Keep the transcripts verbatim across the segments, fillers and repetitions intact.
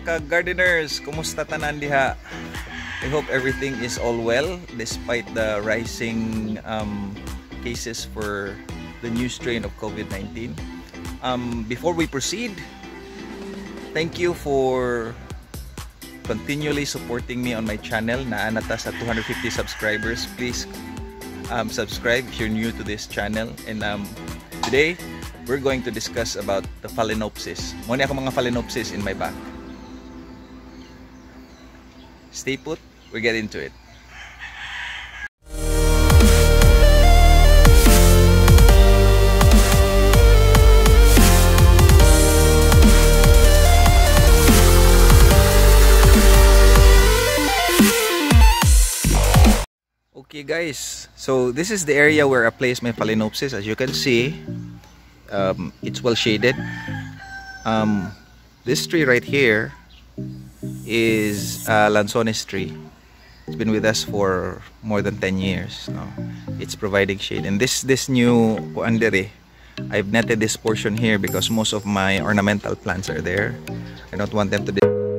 ka-gardeners, kumusta tanan diha? I hope everything is all well despite the rising um, cases for the new strain of COVID nineteen. Um, before we proceed, thank you for continually supporting me on my channel. Naanata sa two hundred fifty subscribers. Please um, subscribe if you're new to this channel. And um, today, we're going to discuss about the Phalaenopsis. Muna ako mga Phalaenopsis in my back. Stay put, we get into it. Okay guys, so this is the area where I place my Phalaenopsis. As you can see, um, it's well shaded. Um, this tree right here is a Lanzones tree. It's been with us for more than ten years now. It's providing shade. And this this new puandere, I've netted this portion here because most of my ornamental plants are there. I don't want them to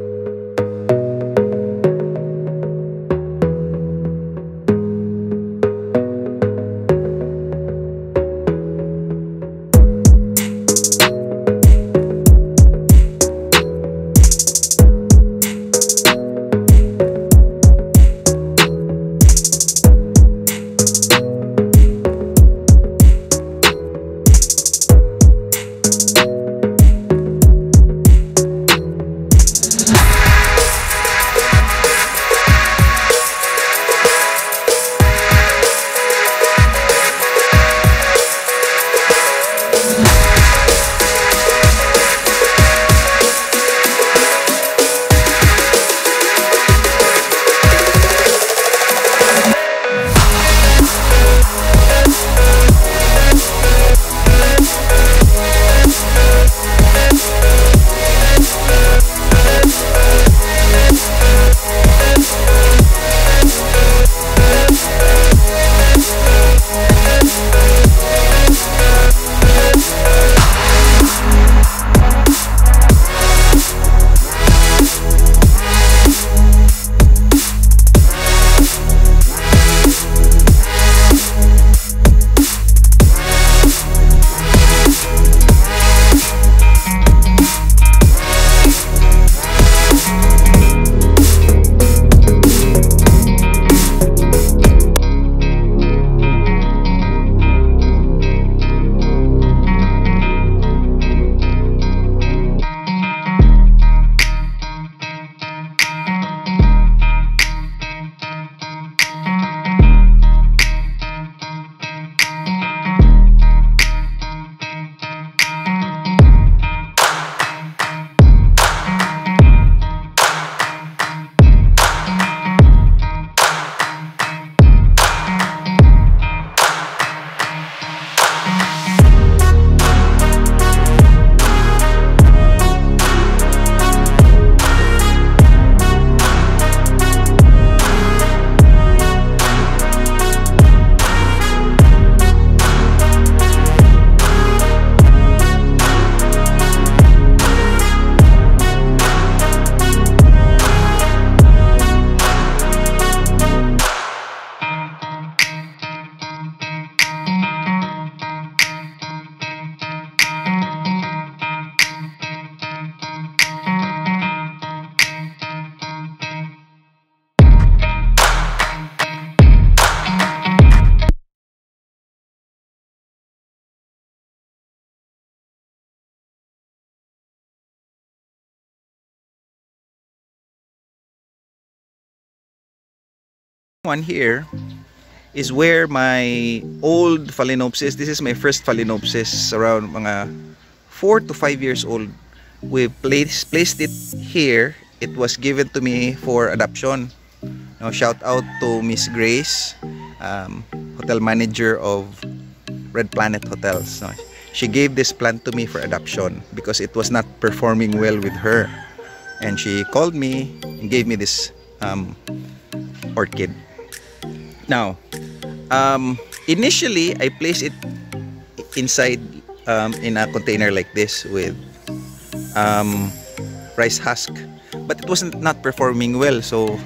one here is where my old Phalaenopsis, this is my first Phalaenopsis, around mga four to five years old. We placed, placed it here. It was given to me for adoption. Now, shout out to Miss Grace, um, hotel manager of Red Planet Hotels. No, she gave this plant to me for adoption because it was not performing well with her. And she called me and gave me this um, orchid. Now, um, initially I placed it inside um, in a container like this with um, rice husk. but it wasn't not performing well, so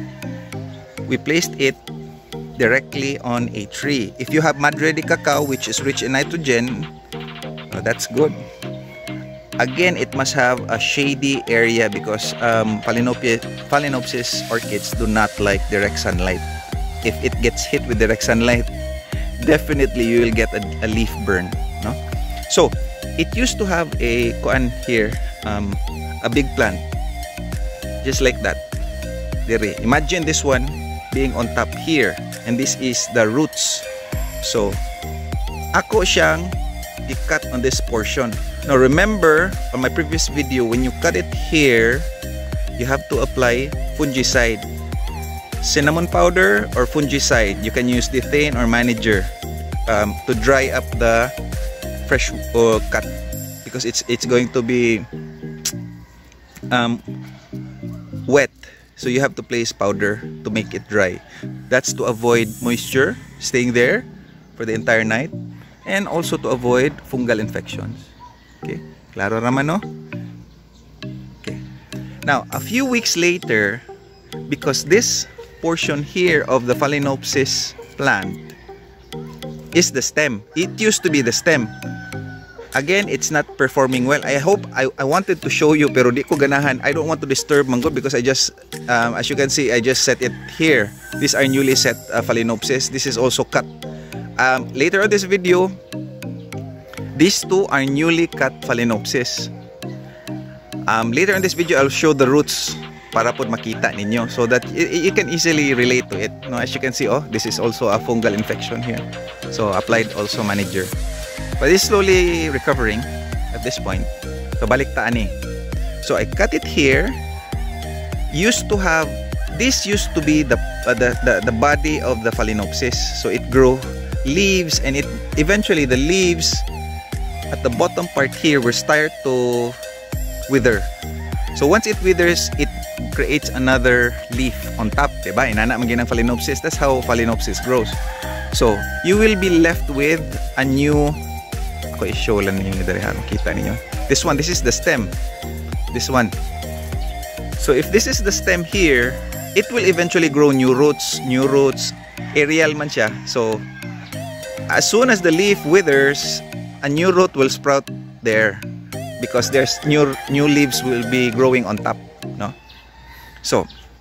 we placed it directly on a tree. If you have Madre de Cacao, which is rich in nitrogen, uh, that's good. Again, it must have a shady area because um, Phalaenopsis, Phalaenopsis orchids do not like direct sunlight. If it gets hit with direct sunlight, definitely you will get a, a leaf burn, no? So it used to have a kuan here, um, a big plant, just like that. Imagine this one being on top here, and this is the roots. So ako siyang i-cut on this portion. Now remember, on my previous video, when you cut it here, you have to apply fungicide. Cinnamon powder or fungicide. You can use Dethane or Manager um, to dry up the fresh uh, cut, because it's it's going to be um, wet. So you have to place powder to make it dry. That's to avoid moisture staying there for the entire night, and also to avoid fungal infections. Okay, klaro naman, no? Okay. Now, a few weeks later, because this portion here of the Phalaenopsis plant is the stem. It used to be the stem. Again, it's not performing well. I hope, I, I wanted to show you, pero di ko ganahan. I don't want to disturb mango because I just, um, as you can see, I just set it here. These are newly set uh, Phalaenopsis. This is also cut. Um, later on this video, these two are newly cut Phalaenopsis. Um, later in this video, I'll show the roots para po makita ninyo, so that you can easily relate to it. No, as you can see, oh, this is also a fungal infection here. So applied also Manager. But it's slowly recovering at this point. So baliktaan eh. So I cut it here. Used to have, this used to be the, uh, the, the, the body of the Phalaenopsis. So it grew leaves, and it eventually the leaves at the bottom part here will start to wither. So once it withers, it creates another leaf on top, diba? Inana man ginang Phalaenopsis. That's how Phalaenopsis grows. So you will be left with a new, ako i-show lang ninyo dali ha, makita ninyo. This one, this is the stem. This one. So if this is the stem here, it will eventually grow new roots, new roots. Aerial man siya. So as soon as the leaf withers, a new root will sprout there, because there's new new leaves will be growing on top, no? So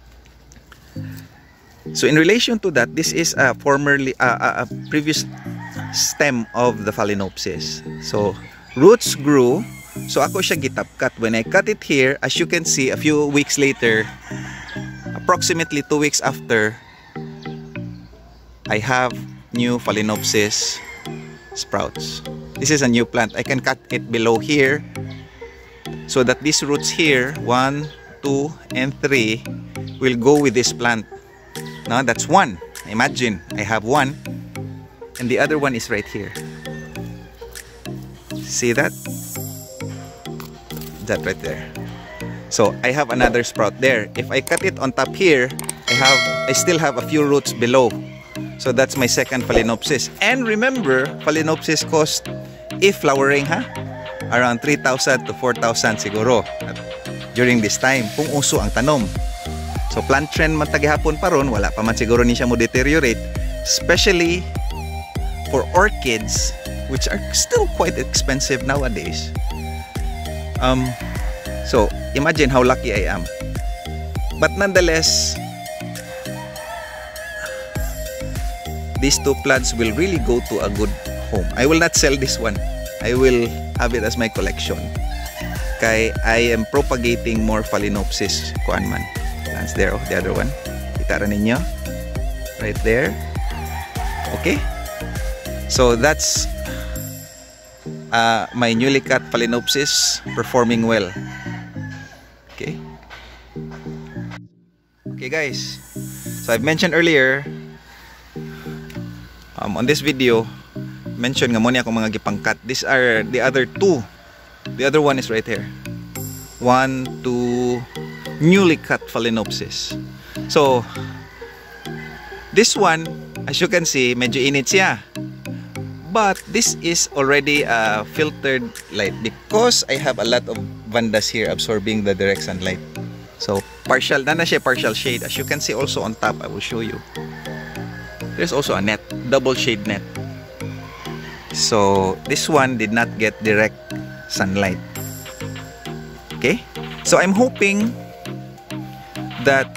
so in relation to that, this is a formerly uh, a previous stem of the Phalaenopsis. So roots grew. So ako siya gitap-cut. When I cut it here, as you can see, a few weeks later, approximately two weeks after, I have new Phalaenopsis sprouts. This is a new plant. I can cut it below here so that these roots here, one, two, and three, will go with this plant. Now that's one. Imagine, I have one, and the other one is right here. See that? That right there. So I have another sprout there. If I cut it on top here, I have, I still have a few roots below. So that's my second Phalaenopsis. And remember, Phalaenopsis cost, if flowering ha, around three thousand to four thousand siguro during this time, kung uso ang tanom. So plant trend man tagihapon pa ron, wala pa man siguro ni siya mo deteriorate, especially for orchids, which are still quite expensive nowadays. Um, so imagine how lucky I am. But nonetheless, these two plants will really go to a good home. I will not sell this one. I will have it as my collection. Kay I am propagating more Phalaenopsis kuan man. Plants there, oh, the other one. Itara ninyo. Right there. Okay. So that's uh, my newly cut Phalaenopsis performing well. Okay. Okay guys. So I've mentioned earlier, Um, on this video, mention nga mo niya akong mga gipangkat. These are the other two. The other one is right here. One, two, newly cut Phalaenopsis. So, this one, as you can see, medyo init siya. But this is already a uh, filtered light because I have a lot of vandas here absorbing the direct sunlight. So, partial, na na siya partial shade. As you can see also on top, I will show you. There's also a net, double shade net. So, this one did not get direct sunlight. Okay? So, I'm hoping that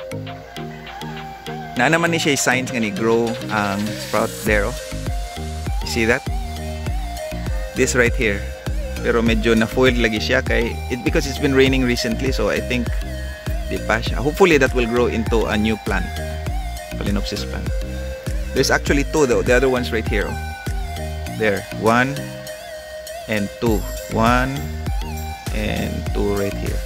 na naman ni siya signs nga ni grow ang sprout there. Oh. You see that? This right here. Pero medyo na-foiled lagi siya kay it because it's been raining recently, so I think di pa siya. Hopefully that will grow into a new plant. Phalaenopsis plant. There's actually two though. The other one's right here. Oh. There. One and two. One and two right here.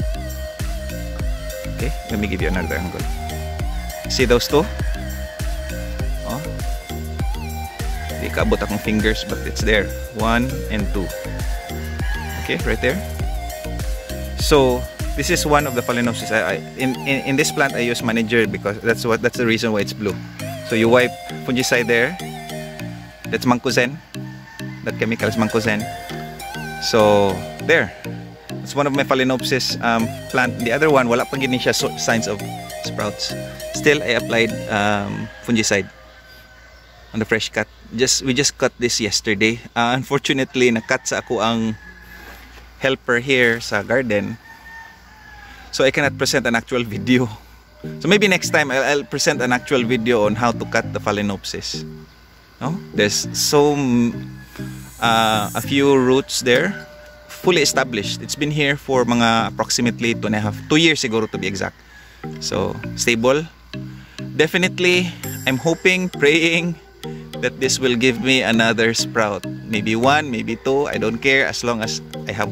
Okay, let me give you another angle. See those two? Oh. Di kaabot akong fingers but it's there. One and two. Okay, right there. So this is one of the Phalaenopsis. I, I in, in in this plant I use manager because that's what that's the reason why it's blue. So you wipe fungicide there. That's Mancuzen. That chemical is Mancuzen. So there. It's one of my Phalaenopsis um, plant. The other one, wala pa gini siya so, signs of sprouts. Still, I applied um, fungicide on the fresh cut. Just we just cut this yesterday. Uh, unfortunately, nakat sa ako ang helper here sa garden, so I cannot present an actual video. So maybe next time I'll, I'll present an actual video on how to cut the Phalaenopsis. No, there's so uh, a few roots there. Fully established. It's been here for mga approximately two and a half, two years siguro to be exact. So, stable. Definitely, I'm hoping, praying that this will give me another sprout. Maybe one, maybe two. I don't care as long as I have.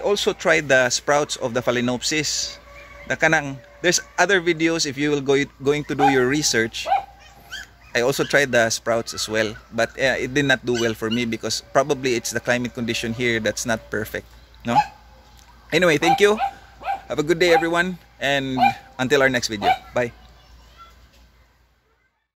also tried the sprouts of the Phalaenopsis. The kanang, there's other videos if you will go going to do your research. I also tried the sprouts as well, but uh, it did not do well for me because probably it's the climate condition here that's not perfect, no? Anyway, thank you. Have a good day, everyone, and until our next video. Bye.